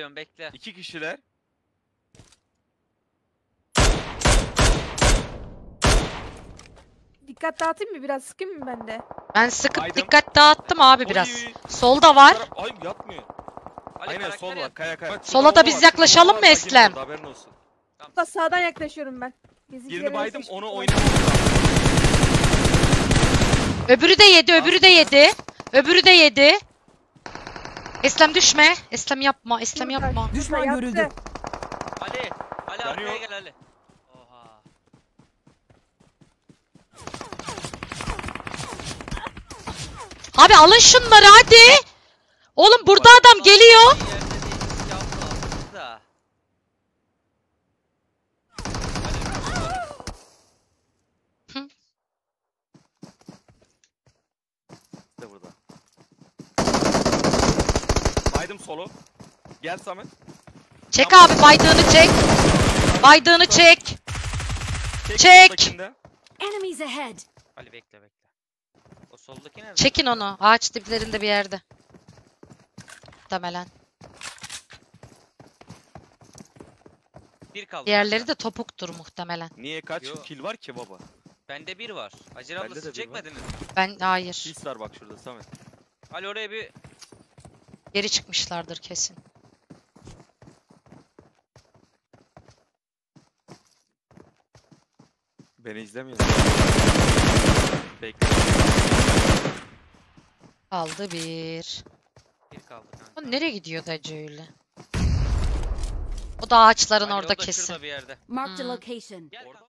geliyorum bekle. 2 kişiler. Dikkat dağıtayım mı biraz, sıkayım mı ben de? Ben sıkıp Baydım. dikkat dağıttım abi Oy. biraz. Solda var. Ay yatmıyor. Ali Aynen karakter sol yap. var. Kaya kaya. Bak, Sola şurada da bomba biz var, şurada yaklaşalım bomba mı var, Eslem? orada, haberin olsun. Bak sağdan yaklaşıyorum ben. Bizimkileri Birini baydım yaklaşık- onu oynamamız lazım. Öbürü de yedi, öbürü de yedi. Öbürü de yedi. Eslem düşme. Eslem yapma, Eslem yapma. Düşman Yaktı. görüldü. Ali. Ali arkaya Yanıyor. gel Ali. Oha. Abi alın şunları hadi. Oğlum burada adam geliyor. Yerde değil, riske atma, da. İşte burada. Baydım solu. Gel Samet. Çek abi baydığını çek. Baydığını çek. Çek. soldakinde. Enemies ahead. Ali bekle. O soldaki nerede? Çekin onu. Ağaç diplerinde bir yerde. Muhtemelen. Bir kaldı. Diğerleri de topuktur muhtemelen. Niye kaç Yo. kill var ki baba? Bende bir var. Hacer Bende ablası de bir var. çekmediniz mi? Ben hayır. Sis var bak şurada Samet. Ali oraya bir Geri çıkmışlardır kesin. Beni izlemiyor. Bekle. Kaldı bir. kaldı kanka. O nereye gidiyordu acı öyle? O da ağaçların Ali, orada o da kesin. şurada bir yerde. Marked a Hmm. location. Gel Orada.